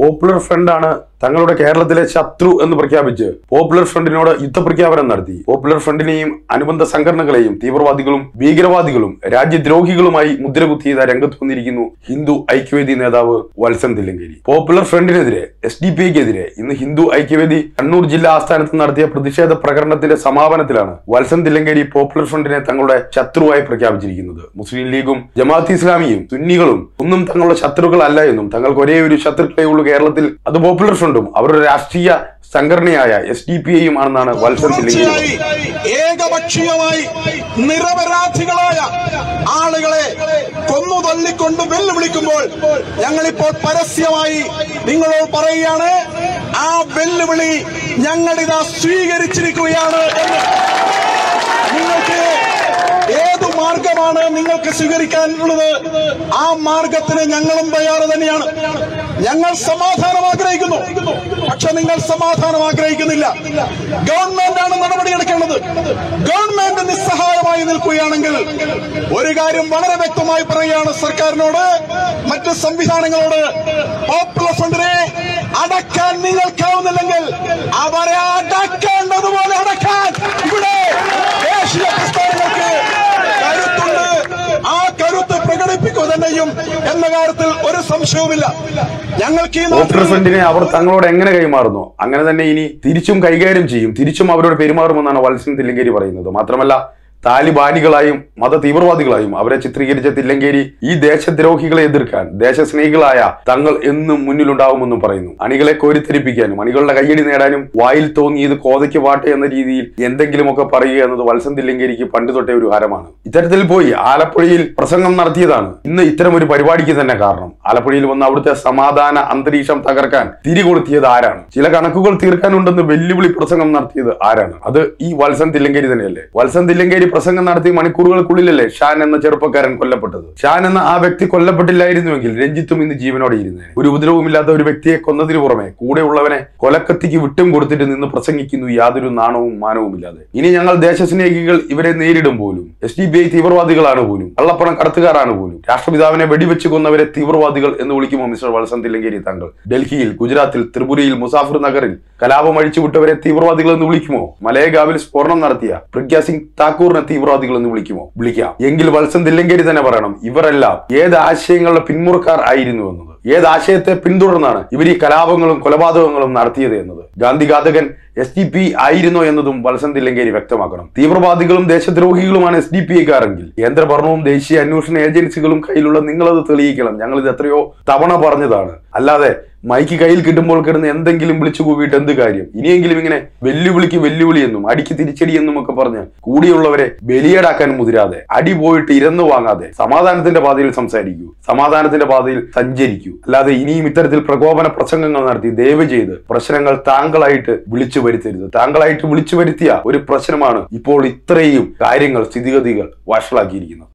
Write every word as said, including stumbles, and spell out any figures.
Popular ഫ്രണ്ടാണ് തങ്ങളുടെ കേരളത്തിലെ ശത്രു എന്ന് പ്രഖ്യാപിച്ച് പോപ്പുലർ ഫ്രണ്ടിനോട് യുദ്ധപ്രഖ്യാപനം നടത്തി. പോപ്പുലർ ഫ്രണ്ടിനെയും അനുബന്ധ സംഘടനകളെയും തീവ്രവാദികളും ഭീകരവാദികളും രാജ്യദ്രോഹികളുമായി മുദ്രകുത്തിയത് രംഗത്ത് വന്നിരിക്കുന്നു ഹിന്ദു ഐക്യവേദി നേതാവ് വത്സൻ തില്ലങ്കേരി. പോപ്പുലർ ഫ്രണ്ടിനെതിരെ എസ് ഡി പി ഐക്കെതിരെ ഇന്ന് ഹിന്ദു ഐക്യവേദി കണ്ണൂർ ജില്ലാ ആസ്ഥാനത്ത് നടത്തിയ പ്രതിഷേധ പ്രകടനത്തിന്റെ സമാപനത്തിലാണ് വത്സൻ തില്ലങ്കേരി പോപ്പുലർ ഫ്രണ്ടിനെ തങ്ങളുടെ ശത്രുവായി പ്രഖ്യാപിച്ചിരിക്കുന്നത്. മുസ്ലിം ലീഗും ജമാഅത്ത് ഇസ്ലാമിയും സുന്നികളും ഒന്നും തങ്ങളുടെ ശത്രുക്കളല്ല എന്നും തങ്ങൾക്ക് ഒരേ ഒരു ശത്രുക്കളേ ഉള്ളൂ കേരളത്തിൽ, അത് പോപ്പുലർ ഫ്രണ്ടും അവരുടെ രാഷ്ട്രീയ സംഘടനയായ എസ് ഡി പി ഐയും ആണെന്നാണ് വത്സൻ തില്ലങ്കേരി. ഏകപക്ഷീയമായി നിരപരാധികളായ ആളുകളെ കൊന്നു തല്ലിക്കൊണ്ട് വെല്ലുവിളിക്കുമ്പോൾ ഞങ്ങളിപ്പോൾ പരസ്യമായി നിങ്ങളോട് പറയുകയാണ്, ആ വെല്ലുവിളി ഞങ്ങളിതാ സ്വീകരിച്ചിരിക്കുകയാണ് എന്ന്. നിങ്ങൾക്ക് ഏതു മാർഗമാണ് നിങ്ങൾക്ക് സ്വീകരിക്കാനുള്ളത്, ആ മാർഗത്തിന് ഞങ്ങളും തയ്യാറ് തന്നെയാണ്. ഞങ്ങൾ സമാധാനം ആഗ്രഹിക്കുന്നു, പക്ഷെ നിങ്ങൾ സമാധാനം ആഗ്രഹിക്കുന്നില്ല. ഗവൺമെന്റാണ് നടപടിയെടുക്കേണ്ടത്. ഗവൺമെന്റ് നിസ്സഹായമായി നിൽക്കുകയാണെങ്കിൽ ഒരു കാര്യം വളരെ വ്യക്തമായി പറയുകയാണ് സർക്കാരിനോട്, മറ്റ് സംവിധാനങ്ങളോട്, പോപ്പുലർ ഫ്രണ്ടിനെ അടക്കാൻ നിങ്ങൾക്കാവുന്നില്ലെങ്കിൽ അവരെ അടക്കേണ്ടതുപോലെ അടക്കാൻ ഇവിടെ ദേശീയ പ്രസ്ഥാനങ്ങൾക്ക് കരുത്തുണ്ട്. ആ കരുത്ത് പ്രകടിപ്പിക്കുക തന്നെയും എന്ന കാര്യത്തിൽ ഒരു സംശയവുമില്ല. ഞങ്ങൾക്ക് പോപ്പുലർ ഫ്രണ്ടിനെ അവർ തങ്ങളോട് എങ്ങനെ കൈമാറുന്നു അങ്ങനെ തന്നെ ഇനി തിരിച്ചും കൈകാര്യം ചെയ്യും, തിരിച്ചും അവരോട് പെരുമാറുമെന്നാണ് വത്സൻ തില്ലങ്കേരി പറയുന്നത്. മാത്രമല്ല താലിബാനികളായും മത തീവ്രവാദികളായും അവരെ ചിത്രീകരിച്ച തില്ലങ്കേരി ഈ ദേശദ്രോഹികളെ എതിർക്കാൻ ദേശസ്നേഹികളായ തങ്ങൾ എന്നും മുന്നിലുണ്ടാവുമെന്നും പറയുന്നു. അണികളെ കോരിത്തെരിപ്പിക്കാനും അണികളുടെ കയ്യടി നേടാനും വായിൽ തോന്നിയത് കോതയ്ക്ക് പാട്ട് എന്ന രീതിയിൽ എന്തെങ്കിലുമൊക്കെ പറയുക എന്നത് വത്സൻ തില്ലങ്കേരിക്ക് പണ്ട് തൊട്ടേ ഒരു ഹരമാണ്. ഇത്തരത്തിൽ പോയി ആലപ്പുഴയിൽ പ്രസംഗം നടത്തിയതാണ് ഇന്ന് ഇത്തരം ഒരു പരിപാടിക്ക് തന്നെ കാരണം. ആലപ്പുഴയിൽ വന്ന് അവിടുത്തെ സമാധാന അന്തരീക്ഷം തകർക്കാൻ തിരികൊളുത്തിയത് ആരാണ്? ചില കണക്കുകൾ തീർക്കാനുണ്ടെന്ന് വെല്ലുവിളി പ്രസംഗം നടത്തിയത് ആരാണ്? അത് ഈ വത്സൻ തില്ലങ്കേരി തന്നെയല്ലേ. വത്സൻ തില്ലങ്കേരി പ്രസംഗം നടത്തി മണിക്കൂറുകൾക്കുള്ളിലല്ലേ ഷാൻ എന്ന ചെറുപ്പക്കാരൻ കൊല്ലപ്പെട്ടത്. ഷാൻ എന്ന ആ വ്യക്തി കൊല്ലപ്പെട്ടില്ലായിരുന്നുവെങ്കിൽ രഞ്ജിത്തും ഇന്ന് ജീവനോടെ ഇരുന്നേ. ഒരു ഉപദ്രവമില്ലാത്ത ഒരു വ്യക്തിയെ കൊന്നതിന് പുറമെ കൂടെയുള്ളവനെ കൊലക്കത്തിക്ക് വിട്ടും കൊടുത്തിട്ട് നിന്ന് പ്രസംഗിക്കുന്നു യാതൊരു നാണവും മാനവും ഇല്ലാതെ. ഇനി ഞങ്ങൾ ദേശസ്നേഹികൾ ഇവരെ നേരിടും പോലും, എസ് ഡി പി ഐ തീവ്രവാദികളാണ് പോലും, കള്ളപ്പണം കടത്തുകാരാണ് പോലും, രാഷ്ട്രപിതാവിനെ വെടിവെച്ച് കൊന്നവരെ തീവ്രവാദികൾ എന്ന് വിളിക്കുമോ മിസ്റ്റർ വത്സൻ തില്ലങ്കേരി താങ്കൾ? ഡൽഹിയിൽ, ഗുജറാത്തിൽ, ത്രിപുരയിൽ, മുസാഫർ നഗറിൽ കലാപം അഴിച്ചുവിട്ടവരെ തീവ്രവാദികൾ എന്ന് വിളിക്കുമോ? മലയഗാവിൽ സ്ഫോടനം നടത്തിയ പ്രഗ്യാ സിംഗ് താക്കൂറിനെ തീവ്രവാദികൾ എന്ന് വിളിക്കുമോ? വിളിക്കാം. എങ്കിൽ വത്സൻ തില്ലങ്കേരി തന്നെ പറയണം ഇവരെല്ലാം ഏത് ആശയങ്ങളുടെ പിന്മുറക്കാർ ആയിരുന്നു എന്നത്, ഏത് ആശയത്തെ പിന്തുടർന്നാണ് ഇവർ ഈ കലാപങ്ങളും കൊലപാതകങ്ങളും നടത്തിയത് എന്നത്. ഗാന്ധി ഘാതകൻ എസ് ഡി പി ആയിരുന്നോ എന്നതും വത്സൻ തില്ലങ്കേരി വ്യക്തമാക്കണം. തീവ്രവാദികളും ദേശദ്രോഹികളുമാണ് എസ് ഡി പി ഐക്കാരെങ്കിൽ കേന്ദ്ര ഭരണവും ദേശീയ അന്വേഷണ ഏജൻസികളും കയ്യിലുള്ള നിങ്ങളത് തെളിയിക്കണം. ഞങ്ങൾ ഇത് എത്രയോ തവണ പറഞ്ഞതാണ്. അല്ലാതെ മൈക്ക് കയ്യിൽ കിട്ടുമ്പോൾ കിടന്ന് എന്തെങ്കിലും വിളിച്ചു കൂവിയിട്ട് എന്ത് കാര്യം? ഇനിയെങ്കിലും ഇങ്ങനെ വെല്ലുവിളിക്ക് വെല്ലുവിളി എന്നും അടിക്ക് തിരിച്ചടി എന്നും ഒക്കെ പറഞ്ഞ് കൂടിയുള്ളവരെ ബലിയേടാക്കാൻ മുതിരാതെ, അടി പോയിട്ട് ഇരന്നു വാങ്ങാതെ സമാധാനത്തിന്റെ പാതയിൽ സംസാരിക്കൂ, സമാധാനത്തിന്റെ പാതയിൽ സഞ്ചരിക്കൂ. അല്ലാതെ ഇനിയും ഇത്തരത്തിൽ പ്രകോപന പ്രസംഗങ്ങൾ നടത്തി ദയവ് ചെയ്ത് പ്രശ്നങ്ങൾ താങ്കളായിട്ട് വിളിച്ചു വരുത്തരുത്. താങ്കളായിട്ട് വിളിച്ചു വരുത്തിയ ഒരു പ്രശ്നമാണ് ഇപ്പോൾ ഇത്രയും കാര്യങ്ങൾ സ്ഥിതിഗതികൾ വഷളാക്കിയിരിക്കുന്നത്.